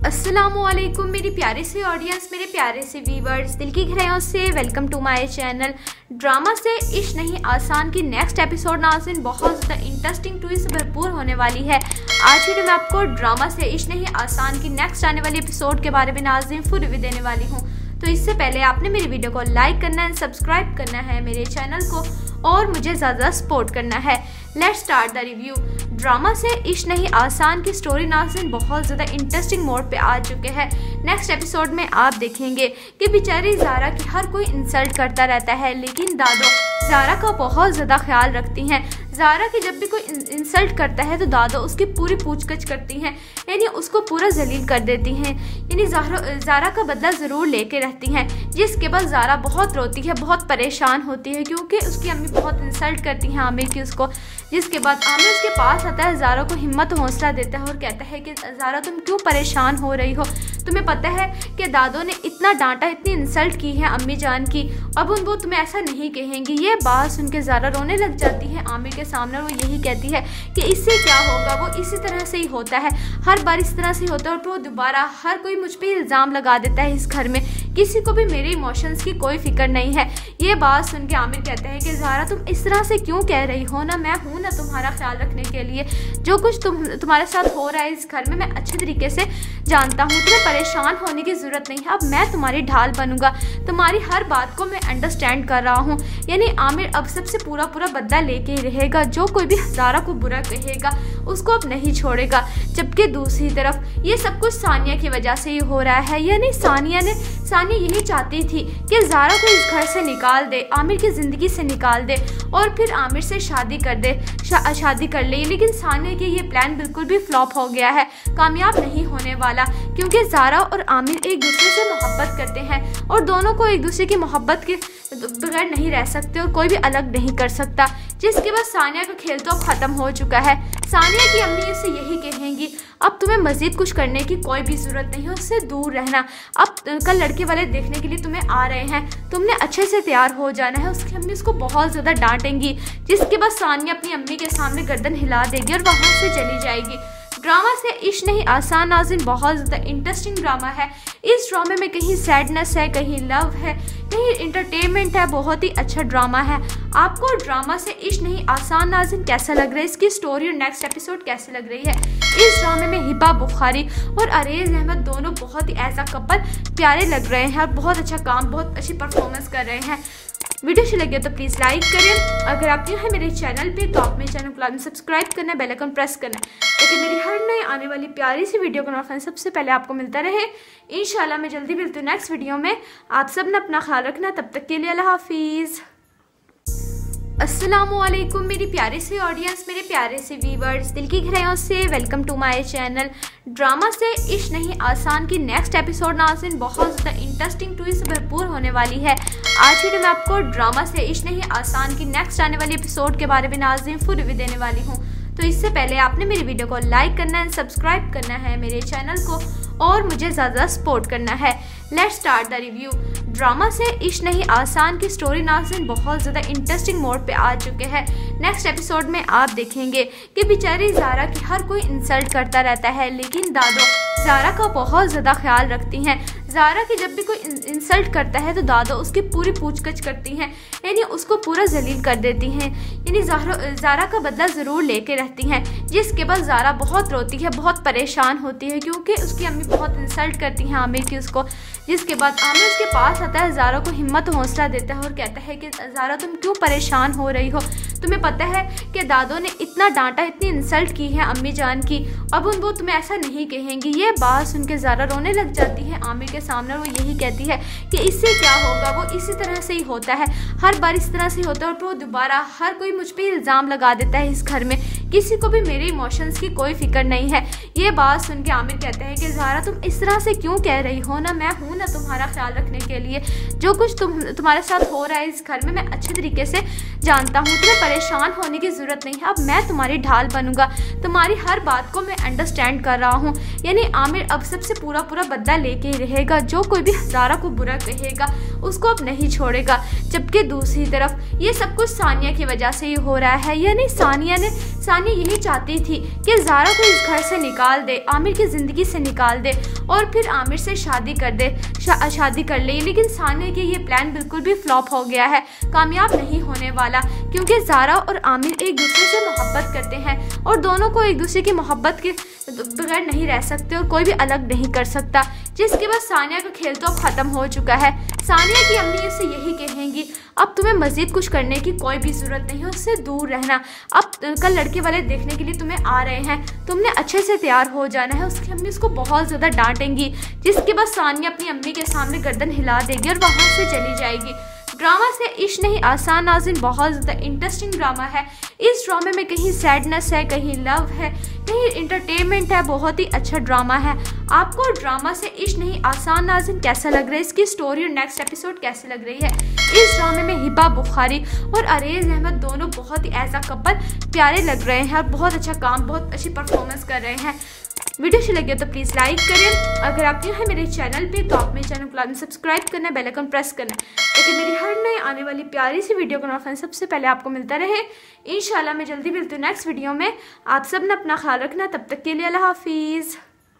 अस्सलामुअलैकुम मेरी प्यारे से ऑडियंस, मेरे प्यारे से व्यूवर्स, दिल की गहराइयों से welcome to my channel. Drama से इश्क नहीं आसान की नेक्स्ट एपिसोड नाज़रीन बहुत ज़्यादा इंटरेस्टिंग ट्विस्ट से भरपूर होने वाली है। आज वीडियो में आपको ड्रामा से इश्क नहीं आसान की नेक्स्ट आने वाली एपिसोड के बारे में नाज़रीन फुल रिव्यू देने वाली हूँ। तो इससे पहले आपने मेरी वीडियो को लाइक करना है, सब्सक्राइब करना है मेरे चैनल को और मुझे ज़्यादा सपोर्ट करना है। Let's start the review. Drama से इश्क नहीं आसान की स्टोरी नाज़रीन बहुत ज़्यादा इंटरेस्टिंग मोड पे आ चुके हैं। नेक्स्ट एपिसोड में आप देखेंगे कि बेचारी ज़ारा की हर कोई इंसल्ट करता रहता है, लेकिन दादो ज़ारा का बहुत ज़्यादा ख्याल रखती हैं। ज़ारा की जब भी कोई इंसल्ट करता है तो दादो उसकी पूरी पूछताछ करती हैं, यानी उसको पूरा जलील कर देती हैं, यानी ज़ारा का बदला ज़रूर लेके रहती हैं। जिसके बाद ज़ारा बहुत रोती है, बहुत परेशान होती है क्योंकि उसकी अम्मी बहुत इंसल्ट करती हैं आमिर की उसको। जिसके बाद आमिर उसके पास आता है, ज़ारा को हिम्मत हौसला देता है और कहता है कि ज़ारा तुम क्यों परेशान हो रही हो, तुम्हें पता है कि दादो ने इतना डांटा, इतनी इंसल्ट की है अम्मी जान की, अब वो तुम्हें ऐसा नहीं कहेंगी। ये बात सुन के ज़ारा रोने लग जाती है आमिर के सामने और वो यही कहती है कि इससे क्या होगा, वो इसी तरह से ही होता है, हर बार इस तरह से होता है और वो दोबारा हर कोई मुझ पे इल्ज़ाम लगा देता है इस घर में, किसी को भी मेरे इमोशंस की कोई फिक्र नहीं है। ये बात सुन के आमिर कहते हैं कि ज़ारा तुम इस तरह से क्यों कह रही हो, ना मैं हूँ ना तुम्हारा ख्याल रखने के लिए, जो कुछ तुम्हारे साथ हो रहा है इस घर में मैं अच्छे तरीके से जानता हूँ, तुम्हें परेशान होने की ज़रूरत नहीं है, अब मैं तुम्हारी ढाल बनूंगा, तुम्हारी हर बात को मैं अंडरस्टैंड कर रहा हूँ। यानी आमिर अब सबसे पूरा बदला लेके ही रहेगा, जो कोई भी ज़ारा को बुरा कहेगा उसको अब नहीं छोड़ेगा। जबकि दूसरी तरफ ये सब कुछ सानिया की वजह से ही हो रहा है, यानी सानिया यही चाहती थी कि ज़ारा को इस घर से निकाल दे, आमिर की ज़िंदगी से निकाल दे और फिर आमिर से शादी कर दे, शादी कर ले। लेकिन सानिया के ये प्लान बिल्कुल भी फ्लॉप हो गया है, कामयाब नहीं होने वाला, क्योंकि ज़ारा और आमिर एक दूसरे से मोहब्बत करते हैं और दोनों को एक दूसरे की मोहब्बत के बगैर नहीं रह सकते और कोई भी अलग नहीं कर सकता। जिसके बाद सानिया का खेल तो अब ख़त्म हो चुका है। सानिया की अम्मी उससे यही कहेंगी अब तुम्हें मज़ीद कुछ करने की कोई भी ज़रूरत नहीं है, उससे दूर रहना, अब कल लड़के वाले देखने के लिए तुम्हें आ रहे हैं, तुमने अच्छे से तैयार हो जाना है। उसकी अम्मी उसको बहुत ज़्यादा डांटेंगी, जिसके बाद सानिया अपनी अम्मी के सामने गर्दन हिला देगी और वहाँ से चली जाएगी। ड्रामा से इश्क नहीं आसान नाज़रीन बहुत ज़्यादा इंटरेस्टिंग ड्रामा है। इस ड्रामे में कहीं सैडनेस है, कहीं लव है, कहीं इंटरटेनमेंट है, बहुत ही अच्छा ड्रामा है। आपको ड्रामा से इश्क नहीं आसान नाज़रीन कैसा लग रहा है, इसकी स्टोरी और नेक्स्ट एपिसोड कैसे लग रही है। इस ड्रामे में हिबा बुखारी और अरेज अहमद दोनों बहुत ही एज अ कपल प्यारे लग रहे हैं और बहुत अच्छा काम, बहुत अच्छी परफॉर्मेंस कर रहे हैं। वीडियो अच्छी लगे तो प्लीज़ लाइक करें। अगर आप न्यू हैं मेरे चैनल पे तो आप मेरे चैनल को लाजमी सब्सक्राइब करना है, बेल आइकन प्रेस करना है, ताकि मेरी हर नई आने वाली प्यारी सी वीडियो का नोटिफिकेशन सबसे पहले आपको मिलता रहे। इंशाल्लाह मैं जल्दी मिलती हूँ नेक्स्ट वीडियो में। आप सब ने अपना ख्याल रखना, तब तक के लिए अल्लाह हाफिज़। अस्सलामुअलैकुम मेरी प्यारे से ऑडियंस, मेरे प्यारे से व्यूवर्स, दिल की गहराइयों से welcome to my channel. Drama से इश्क नहीं आसान की नेक्स्ट एपिसोड नाज़रीन बहुत ज़्यादा इंटरेस्टिंग ट्विस्ट से भरपूर होने वाली है। आज वीडियो में आपको ड्रामा से इश्क नहीं आसान की नेक्स्ट आने वाली एपिसोड के बारे में नाज़रीन फुल रिव्यू देने वाली हूँ। तो इससे पहले आपने मेरी वीडियो को लाइक करना है, सब्सक्राइब करना है मेरे चैनल को और मुझे ज़्यादा सपोर्ट करना है। Let's start the review. Drama से इश्क नहीं आसान की स्टोरी नाज़रीन बहुत ज़्यादा इंटरेस्टिंग मोड पे आ चुके हैं। नेक्स्ट एपिसोड में आप देखेंगे कि बेचारी ज़ारा की हर कोई इंसल्ट करता रहता है, लेकिन दादो ज़ारा का बहुत ज़्यादा ख्याल रखती हैं। ज़ारा की जब भी कोई इंसल्ट करता है तो दादो उसकी पूरी पूछताछ करती हैं, यानी उसको पूरा जलील कर देती हैं, यानी ज़ारा का बदला ज़रूर लेके रहती हैं। जिसके बाद ज़ारा बहुत रोती है, बहुत परेशान होती है क्योंकि उसकी अम्मी बहुत इंसल्ट करती हैं आमिर की उसको। जिसके बाद आमिर उसके पास आता है, ज़ारा को हिम्मत हौसला देता है और कहता है कि ज़ारा तुम क्यों परेशान हो रही हो, तुम्हें पता है कि दादो ने इतना डांटा, इतनी इंसल्ट की है अम्मी जान की, अब वो तुम्हें ऐसा नहीं कहेंगी। ये बात सुन के ज़ारा रोने लग जाती है आमिर के सामने और वो यही कहती है कि इससे क्या होगा, वो इसी तरह से ही होता है, हर बार इस तरह से होता है और वो दोबारा हर कोई मुझ पे इल्ज़ाम लगा देता है इस घर में, किसी को भी मेरे इमोशंस की कोई फिक्र नहीं है। ये बात सुन के आमिर कहते हैं कि ज़ारा तुम इस तरह से क्यों कह रही हो, ना मैं हूँ ना तुम्हारा ख्याल रखने के लिए, जो कुछ तुम्हारे साथ हो रहा है इस घर में मैं अच्छे तरीके से जानता हूँ, तुम्हें परेशान होने की ज़रूरत नहीं है, अब मैं तुम्हारी ढाल बनूंगा, तुम्हारी हर बात को मैं अंडरस्टैंड कर रहा हूँ। यानी आमिर अब सबसे पूरा बदला लेके ही रहेगा, जो कोई भी ज़ारा को बुरा कहेगा उसको अब नहीं छोड़ेगा। जबकि दूसरी तरफ ये सब कुछ सानिया की वजह से ही हो रहा है, यानी सानिया यही चाहती थी कि ज़ारा को इस घर से निकाल दे, आमिर की ज़िंदगी से निकाल दे और फिर आमिर से शादी कर दे, शादी कर ले। लेकिन सानिया के ये प्लान बिल्कुल भी फ्लॉप हो गया है, कामयाब नहीं होने वाला, क्योंकि ज़ारा और आमिर एक दूसरे से मोहब्बत करते हैं और दोनों को एक दूसरे की मोहब्बत के बगैर नहीं रह सकते और कोई भी अलग नहीं कर सकता। जिसके बाद सानिया का खेल तो अब ख़त्म हो चुका है। सानिया की अम्मी उससे यही कहेंगी, अब तुम्हें मज़ीद कुछ करने की कोई भी ज़रूरत नहीं है, उससे दूर रहना। अब कल लड़के वाले देखने के लिए तुम्हें आ रहे हैं, तुमने अच्छे से तैयार हो जाना है। उसकी अम्मी उसको बहुत ज़्यादा डांटेंगी, जिसके बाद सानिया अपनी अम्मी के सामने गर्दन हिला देगी और वहाँ से चली जाएगी। ड्रामा से इश्क नहीं आसान नाज़रीन बहुत ज़्यादा इंटरेस्टिंग ड्रामा है। इस ड्रामे में कहीं सैडनेस है, कहीं लव है, कहीं इंटरटेनमेंट है। बहुत ही अच्छा ड्रामा है। आपको ड्रामा से इश्क नहीं आसान नाज़रीन कैसा लग रहा है, इसकी स्टोरी और नेक्स्ट एपिसोड कैसी लग रही है? इस ड्रामे में हिबा बुखारी और अरेज अहमद दोनों बहुत ही एज अ कपल प्यारे लग रहे हैं और बहुत अच्छा काम, बहुत अच्छी परफॉर्मेंस कर रहे हैं। वीडियो अच्छी लगी हो तो प्लीज़ लाइक करें। अगर आप न्यू है मेरे चैनल पे तो आप मेरे चैनल को लाजमी सब्सक्राइब करना है, बेल आइकन प्रेस करना है, ताकि मेरी हर नई आने वाली प्यारी सी वीडियो का नोटिफिकेशन सबसे पहले आपको मिलता रहे। इंशाल्लाह मैं जल्दी मिलती हूँ नेक्स्ट वीडियो में। आप सब ने अपना ख्याल रखना, तब तक के लिए अल्लाह हाफिज़।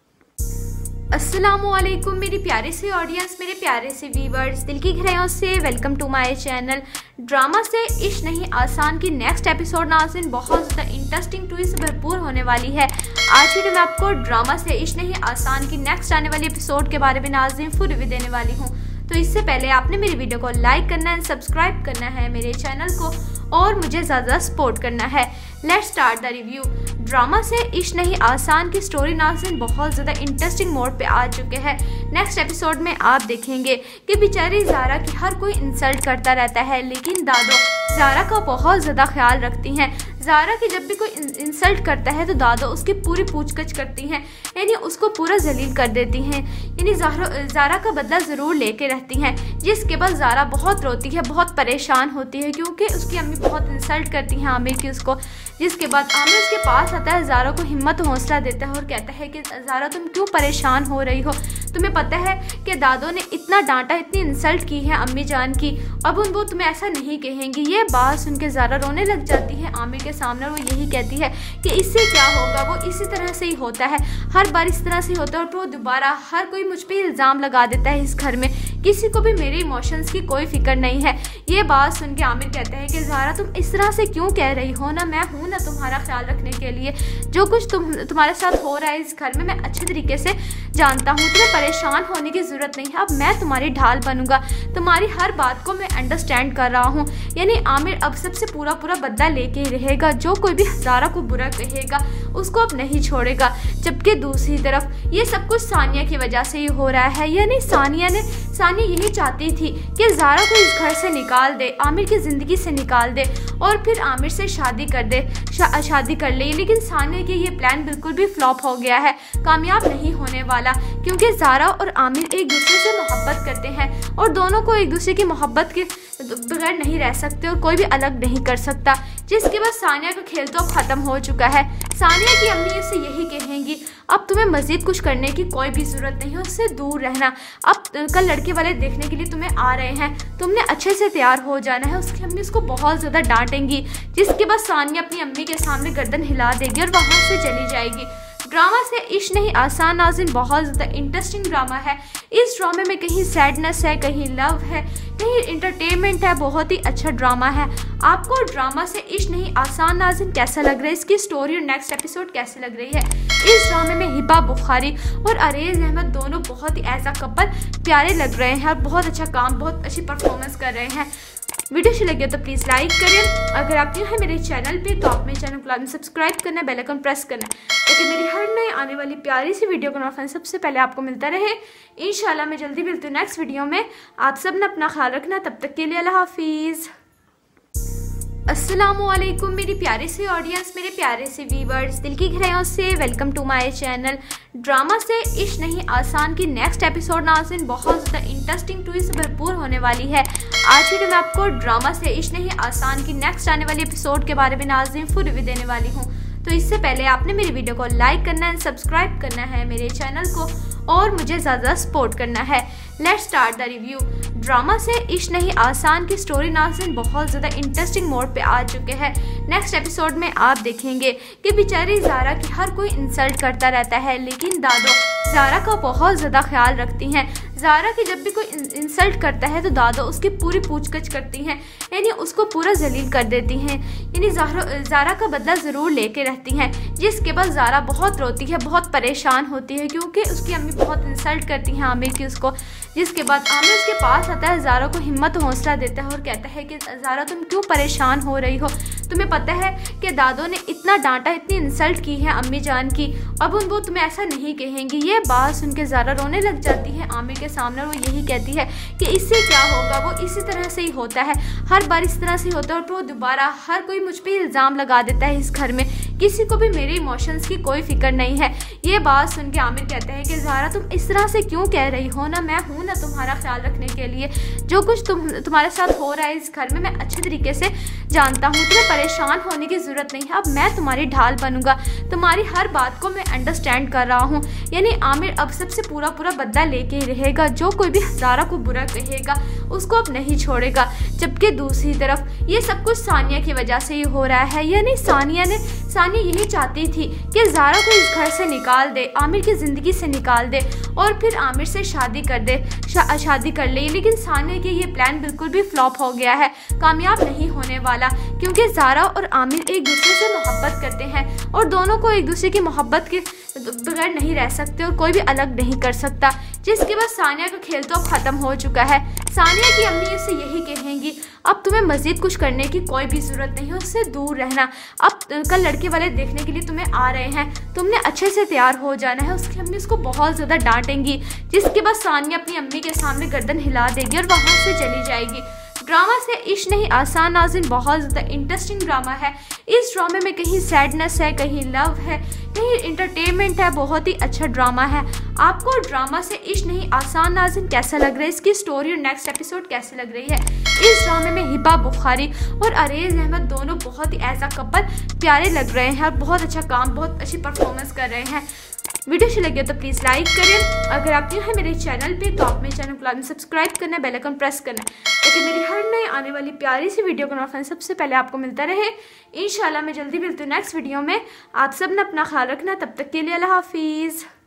अस्सलामुअलैकुम मेरी प्यारे से ऑडियंस, मेरे प्यारे से व्यूवर्स, दिल की गहराइयों से welcome to my channel. Drama से इश्क नहीं आसान की नेक्स्ट एपिसोड नाज़रीन बहुत ज़्यादा इंटरेस्टिंग ट्विस्ट से भरपूर होने वाली है। आज वीडियो में आपको ड्रामा से इश्क नहीं आसान की नेक्स्ट आने वाली एपिसोड के बारे में नाज़रीन फुल रिव्यू देने वाली हूँ। तो इससे पहले आपने मेरी वीडियो को लाइक करना है, सब्सक्राइब करना है मेरे चैनल को और मुझे ज़्यादा सपोर्ट करना है। Let's start the review. Drama से इश्क नहीं आसान की स्टोरी नाज़रीन बहुत ज़्यादा इंटरेस्टिंग मोड पे आ चुके हैं। नेक्स्ट एपिसोड में आप देखेंगे कि बेचारी ज़ारा की हर कोई इंसल्ट करता रहता है, लेकिन दादो ज़ारा का बहुत ज़्यादा ख्याल रखती हैं। ज़ारा की जब भी कोई इंसल्ट करता है तो दादो उसकी पूरी पूछगछ करती हैं, यानी उसको पूरा जलील कर देती हैं, यानी ज़ारा का बदला ज़रूर लेके रहती हैं। जिसके बाद ज़ारा बहुत रोती है, बहुत परेशान होती है, क्योंकि उसकी अम्मी बहुत इंसल्ट करती हैं आमिर की उसको। जिसके बाद आमिर उसके पास आता है, ज़ारा को हिम्मत हौसला देता है और कहता है कि ज़ारा तुम क्यों परेशान हो रही हो, तुम्हें पता है कि दादो ने इतना डांटा, इतनी इंसल्ट की है अम्मी जान की, अब वो तुम्हें ऐसा नहीं कहेंगी। ये बात सुन के ज़ारा रोने लग जाती है आमिर के सामने और वो यही कहती है कि इससे क्या होगा, वो इसी तरह से ही होता है, हर बार इस तरह से ही होता है और फिर वो दोबारा हर कोई मुझ पर इल्ज़ाम लगा देता है। इस घर में किसी को भी मेरे इमोशंस की कोई फिक्र नहीं है। ये बात सुन के आमिर कहता है कि ज़ारा तुम इस तरह से क्यों कह रही हो, ना मैं हूँ ना तुम्हारा ख्याल रखने के लिए। जो कुछ तुम्हारे साथ हो रहा है इस घर में मैं अच्छे तरीके से जानता हूँ, तुम्हें परेशान होने की ज़रूरत नहीं है। अब मैं तुम्हारी ढाल बनूंगा, तुम्हारी हर बात को मैं अंडरस्टैंड कर रहा हूँ। यानी आमिर अब सबसे पूरा बदला लेके ही रहेगा। जो कोई भी ज़ारा को बुरा कहेगा उसको अब नहीं छोड़ेगा। जबकि दूसरी तरफ ये सब कुछ सानिया की वजह से ही हो रहा है। यानी सानिया यही चाहती थी कि ज़ारा को इस घर से निकाल दे, आमिर की ज़िंदगी से निकाल दे और फिर आमिर से शादी कर दे, शादी कर ले। लेकिन सानिया के ये प्लान बिल्कुल भी फ्लॉप हो गया है, कामयाब नहीं होने वाला, क्योंकि ज़ारा और आमिर एक दूसरे से मोहब्बत करते हैं और दोनों को एक दूसरे की मोहब्बत के बगैर नहीं रह सकते और कोई भी अलग नहीं कर सकता। जिसके बाद सानिया का खेल तो अब ख़त्म हो चुका है। सानिया की अम्मी उससे यही कहेंगी, अब तुम्हें मज़ीद कुछ करने की कोई भी ज़रूरत नहीं है, उससे दूर रहना। अब कल लड़के वाले देखने के लिए तुम्हें आ रहे हैं, तुमने अच्छे से तैयार हो जाना है। उसकी अम्मी उसको बहुत ज़्यादा डांटेंगी, जिसके बाद सानिया अपनी अम्मी के सामने गर्दन हिला देगी और वहाँ से चली जाएगी। ड्रामा से इश्क नहीं आसान नाज़रीन बहुत ज़्यादा इंटरेस्टिंग ड्रामा है। इस ड्रामे में कहीं सैडनेस है, कहीं लव है, कहीं इंटरटेनमेंट है। बहुत ही अच्छा ड्रामा है। आपको ड्रामा से इश्क नहीं आसान नाज़रीन कैसा लग रहा है, इसकी स्टोरी और नेक्स्ट एपिसोड कैसी लग रही है? इस ड्रामे में हिबा बुखारी और अरेज अहमद दोनों बहुत ही एज अ कपल प्यारे लग रहे हैं और बहुत अच्छा काम, बहुत अच्छी परफॉर्मेंस कर रहे हैं। वीडियो अच्छी लगी हो तो प्लीज़ लाइक करें। अगर आप न्यू है मेरे चैनल पे तो आप मेरे चैनल को लाजमी सब्सक्राइब करना है, बेल आइकन प्रेस करना है, ताकि मेरी हर नई आने वाली प्यारी सी वीडियो का नोटिफिकेशन सबसे पहले आपको मिलता रहे। इंशाल्लाह मैं जल्दी मिलती हूँ नेक्स्ट वीडियो में। आप सब ने अपना ख्याल रखना, तब तक के लिए अल्लाह हाफिज़। अस्सलामुअलैकुम मेरी प्यारे से ऑडियंस, मेरे प्यारे से व्यूवर्स, दिल की गहराइयों से welcome to my channel. Drama से इश्क नहीं आसान की नेक्स्ट एपिसोड नाज़रीन बहुत ज़्यादा इंटरेस्टिंग ट्विस्ट से भरपूर होने वाली है। आज वीडियो में आपको ड्रामा से इश्क नहीं आसान की नेक्स्ट आने वाली एपिसोड के बारे में नाज़रीन फुल रिव्यू देने वाली हूँ। तो इससे पहले आपने मेरी वीडियो को लाइक करना है, सब्सक्राइब करना है मेरे चैनल को और मुझे ज़्यादा सपोर्ट करना है। Let's start the review. Drama से इश्क नहीं आसान की स्टोरी नाज़रीन बहुत ज़्यादा इंटरेस्टिंग मोड पे आ चुके हैं। नेक्स्ट एपिसोड में आप देखेंगे कि बेचारी ज़ारा की हर कोई इंसल्ट करता रहता है, लेकिन दादो ज़ारा का बहुत ज़्यादा ख्याल रखती हैं। ज़ारा की जब भी कोई इंसल्ट करता है तो दादो उसकी पूरी पूछगछ करती हैं, यानी उसको पूरा जलील कर देती हैं, यानी ज़ारा का बदला ज़रूर लेके रहती हैं। जिसके बाद ज़ारा बहुत रोती है, बहुत परेशान होती है क्योंकि उसकी अम्मी बहुत इंसल्ट करती हैं आमिर की उसको। जिसके बाद आमिर उसके पास आता है, ज़ारा को हिम्मत हौसला देता है और कहता है कि ज़ारा तुम क्यों परेशान हो रही हो, तुम्हें पता है कि दादो ने इतना डांटा, इतनी इंसल्ट की है अम्मी जान की, अब वो तुम्हें ऐसा नहीं कहेंगी। ये बात सुन के ज़ारा रोने लग जाती है आमिर के सामने और वो यही कहती है कि इससे क्या होगा, वो इसी तरह से ही होता है, हर बार इस तरह से ही होता है और वो दोबारा हर कोई मुझ पे इल्ज़ाम लगा देता है इस घर में, किसी को भी मेरे इमोशंस की कोई फिक्र नहीं है। ये बात सुन के आमिर कहते हैं कि ज़ारा तुम इस तरह से क्यों कह रही हो, ना मैं हूँ ना तुम्हारा ख्याल रखने के लिए, जो कुछ तुम्हारे साथ हो रहा है इस घर में मैं अच्छे तरीके से जानता हूँ, तुम्हें परेशान होने की ज़रूरत नहीं है, अब मैं तुम्हारी ढाल बनूंगा, तुम्हारी हर बात को मैं अंडरस्टैंड कर रहा हूँ। यानी आमिर अब सबसे पूरा बदला लेके रहेगा, जो कोई भी ज़ारा को बुरा कहेगा उसको अब नहीं छोड़ेगा। जबकि दूसरी तरफ ये सब कुछ सानिया की वजह से ही हो रहा है, यानी सानिया यही चाहती थी कि ज़ारा को इस घर से निकाल दे, आमिर की ज़िंदगी से निकाल दे और फिर आमिर से शादी कर दे, शादी कर ले। लेकिन सानिया के ये प्लान बिल्कुल भी फ्लॉप हो गया है, कामयाब नहीं होने वाला, क्योंकि ज़ारा और आमिर एक दूसरे से मोहब्बत करते हैं और दोनों को एक दूसरे की मोहब्बत के बगैर नहीं रह सकते और कोई भी अलग नहीं कर सकता। जिसके बाद सानिया का खेल तो अब ख़त्म हो चुका है। सानिया की अम्मी उसे यही कहेंगी, अब तुम्हें मज़ीद कुछ करने की कोई भी ज़रूरत नहीं है, उससे दूर रहना, अब कल लड़के वाले देखने के लिए तुम्हें आ रहे हैं, तुमने अच्छे से तैयार हो जाना है। उसकी अम्मी उसको बहुत ज़्यादा डांटेंगी, जिसके बाद सानिया अपनी अम्मी के सामने गर्दन हिला देगी और वहाँ से चली जाएगी। ड्रामा से इश्क नहीं आसान नाज़रीन बहुत ज़्यादा इंटरेस्टिंग ड्रामा है। इस ड्रामे में कहीं सैडनेस है, कहीं लव है, कहीं इंटरटेनमेंट है, बहुत ही अच्छा ड्रामा है। आपको ड्रामा से इश्क नहीं आसान नाज़रीन कैसा लग रहा है, इसकी स्टोरी और नेक्स्ट एपिसोड कैसे लग रही है। इस ड्रामे में हिबा बुखारी और अरेज अहमद दोनों बहुत ही एज अ कपल प्यारे लग रहे हैं और बहुत अच्छा काम, बहुत अच्छी परफॉर्मेंस कर रहे हैं। वीडियो अच्छी लगी हो तो प्लीज़ लाइक करें, अगर आप न्यू हैं मेरे चैनल पे तो आप मेरे चैनल को लाजमी सब्सक्राइब करना है, बेल आइकन प्रेस करना है, ताकि मेरी हर नई आने वाली प्यारी सी वीडियो का नोटिफिकेशन सबसे पहले आपको मिलता रहे। इंशाल्लाह मैं जल्दी मिलती हूँ नेक्स्ट वीडियो में। आप सब ने अपना ख्याल रखना, तब तक के लिए अल्लाह हाफिज़।